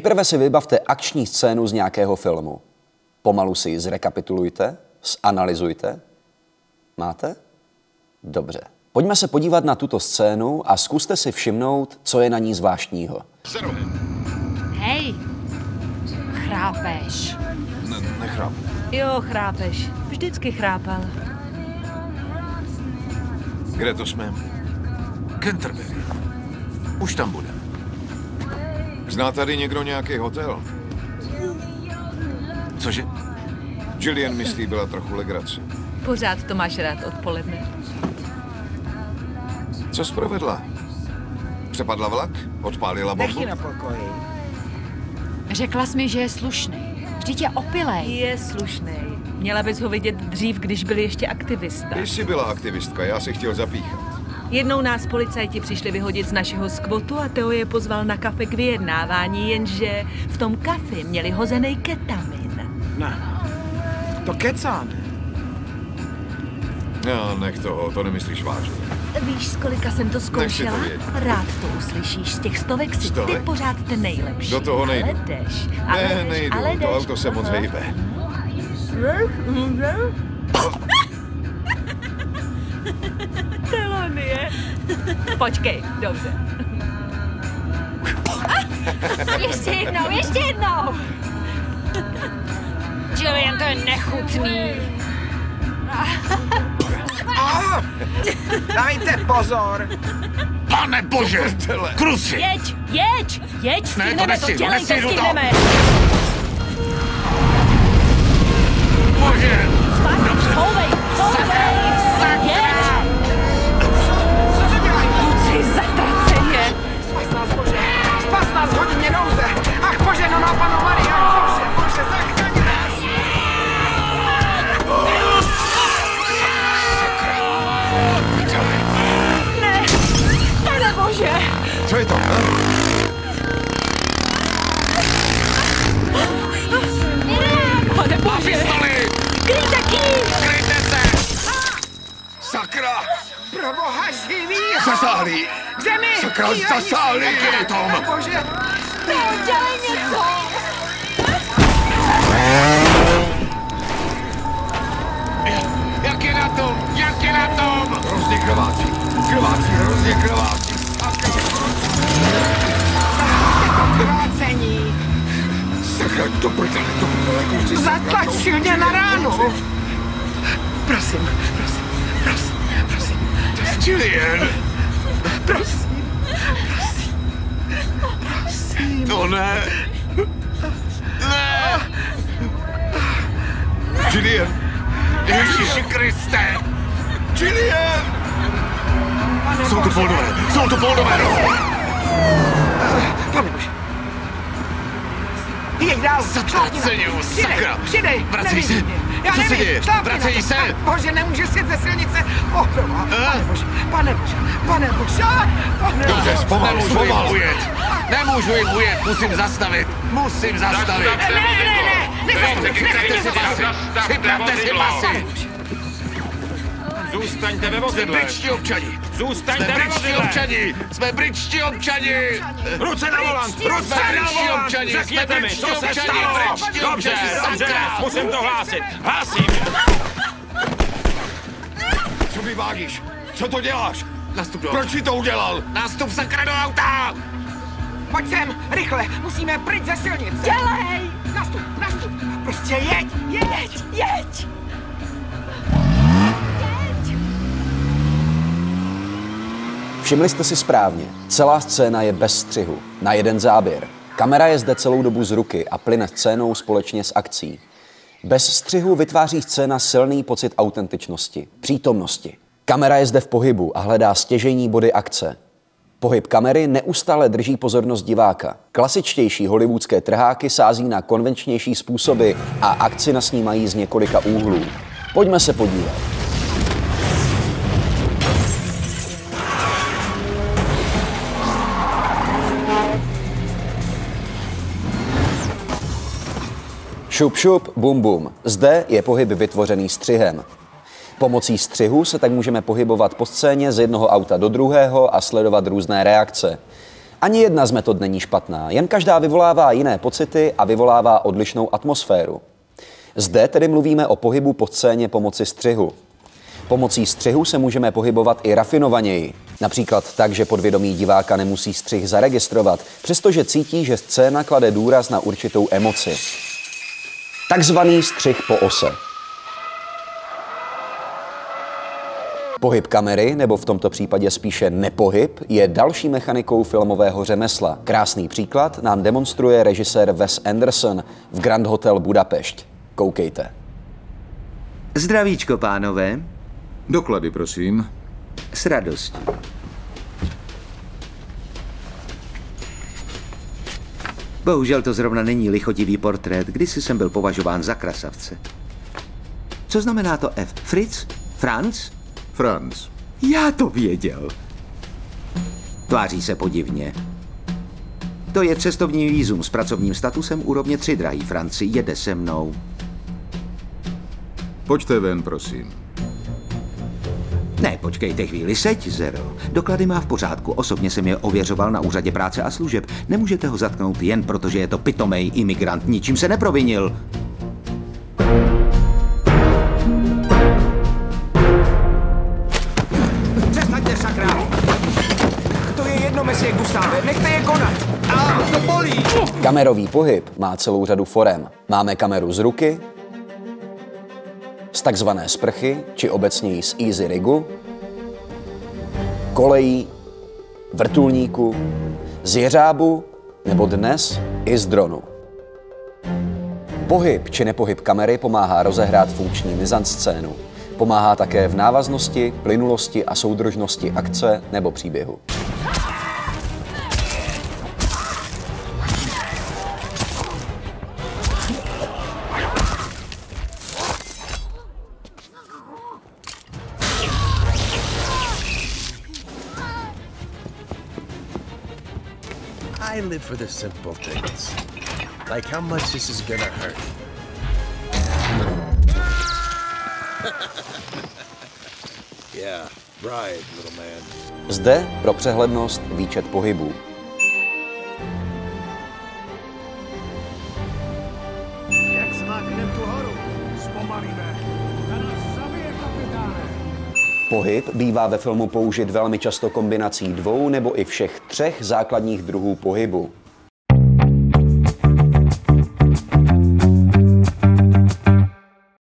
Nejprve si vybavte akční scénu z nějakého filmu. Pomalu si ji zrekapitulujte, zanalyzujte. Máte? Dobře. Pojďme se podívat na tuto scénu a zkuste si všimnout, co je na ní zvláštního. Hej, chrápeš. Nechrápu. Jo, chrápeš. Vždycky chrápal. Kde to jsme? Canterbury. Už tam bude. Zná tady někdo nějaký hotel? Cože? Gillian mi slíbila trochu legrace. Pořád to máš rád odpoledne. Co jsi provedla? Přepadla vlak? Odpálila bombu? Nech na pokoji. Řekla jsi mi, že je slušný. Vždyť je opilej. Je slušný. Měla bys ho vidět dřív, když byl ještě aktivista. Když jsi byla aktivistka, já si chtěl zapíchat. Jednou nás policajti přišli vyhodit z našeho skvotu a Theo je pozval na kafe k vyjednávání, jenže v tom kafi měli hozený ketamin. Ne, to kecáme. No, nech toho, to nemyslíš vážně. Víš, z kolika jsem to zkoušela? Nech si to vědět. Rád to uslyšíš. Z těch stovek si ty pořád ten nejlepší. Do toho nejdu. Ale jdeš. Ne, nejdu, to auto se moc hejbe. Telonie. Počkej, dobře. Ještě jednou, ještě jednou. Gillian, to je nechutný. Dajte pozor. Pane bože! Kruci! Jeď, Ne, to stihneme nestihnu, to, dělej to, stihneme. Bože! Dobře. Souvej, jeď. Co to dělají? Kluci, zatraceně. Spas nás, Bože. Spas nás, hodí mě nouze. Ach, Bože, no na Panu Marii. Ach, Bože, zachraň nás. Ne, Pane Bože. Co je to? Pane Bože. Pistoli! Kryjte kýž. Kryjte se! Sakra! Pro Boha živý. Zasáhlí! K zemi. Sakra, zasáhlí! Pane Tom! Bože. Dělej něco. Jak je na tom? Jak je na tom? Hrozně krvácí. Hrozně krvácí. Krácení. Sakra, to prdele, kuři. Zatlačil mě na ránu. Prosím. Gillian! Prosím. To ne! Ne! Gillian! Ježíši Kriste! Gillian! Jsou tu Poldové! Pane Bože. Jeď dál. Zatraceňu, sakra! Přidej. Vracej se! Co se děje? Vracej se! Bože, nemůže sjet ze silnice. Pane Bože. Dobře, Nemůžu jim ujet, musím zastavit! Ne. Připravte si pasy! Zůstaňte ve Jsme vozidle! britští občani! Zůstaňte ve vozidle! Jsme britští občani! Ruce na volant! Ruce na volant! Řekněte mi, co se stalo! Dobře, musím to hlásit! Hlásím! Co vyvádíš? Co to děláš? Nastup do Proč jsi to udělal? Nastup sakra do auta! Pojď sem, rychle, musíme pryč ze silnice. Dělej. Nastup. Prostě jeď. Všimli jste si správně, celá scéna je bez střihu, na jeden záběr. Kamera je zde celou dobu z ruky a plyne scénou společně s akcí. Bez střihu vytváří scéna silný pocit autentičnosti, přítomnosti. Kamera je zde v pohybu a hledá stěžejní body akce. Pohyb kamery neustále drží pozornost diváka. Klasičtější hollywoodské trháky sází na konvenčnější způsoby a akci nasnímají z několika úhlů. Pojďme se podívat. Šup, šup, bum, bum. Zde je pohyb vytvořený střihem. Pomocí střihu se tak můžeme pohybovat po scéně z jednoho auta do druhého a sledovat různé reakce. Ani jedna z metod není špatná, jen každá vyvolává jiné pocity a vyvolává odlišnou atmosféru. Zde tedy mluvíme o pohybu po scéně pomocí střihu. Pomocí střihu se můžeme pohybovat i rafinovaněji. Například tak, že podvědomí diváka nemusí střih zaregistrovat, přestože cítí, že scéna klade důraz na určitou emoci. Takzvaný střih po ose. Pohyb kamery, nebo v tomto případě spíše nepohyb, je další mechanikou filmového řemesla. Krásný příklad nám demonstruje režisér Wes Anderson v Grand Hotel Budapešť. Koukejte. Zdravíčko, pánové. Doklady, prosím. S radostí. Bohužel to zrovna není lichotivý portrét, kdysi jsem byl považován za krasavce. Co znamená to F? Fritz? Franz? Franz. Já to věděl. Tváří se podivně. To je cestovní vízum s pracovním statusem úrovně 3, drahý Franci, jede se mnou. Pojďte ven, prosím. Ne, počkejte chvíli, seď, Zero. Doklady má v pořádku, osobně jsem je ověřoval na úřadě práce a služeb. Nemůžete ho zatknout jen protože je to pitomej imigrant, ničím se neprovinil. Přestaňte, sakra! To je jedno, mesie Gustáve, nechte je konat! To bolí! Kamerový pohyb má celou řadu forem. Máme kameru z ruky, z takzvané sprchy, či obecněji z easy rigu, kolejí, vrtulníku, z jeřábu nebo dnes i z dronu. Pohyb či nepohyb kamery pomáhá rozehrát funkční mizanscénu. Pomáhá také v návaznosti, plynulosti a soudržnosti akce nebo příběhu. I live for the simple things. Like how much this is gonna hurt. Yeah, right, little man. Zde pro přehlednost výčet pohybů. Jak zmáknem tu horu, zpomalíme. Na nás zabije, kapitáne. Pohyb bývá ve filmu použit velmi často kombinací 2 nebo i všech 3 základních druhů pohybu.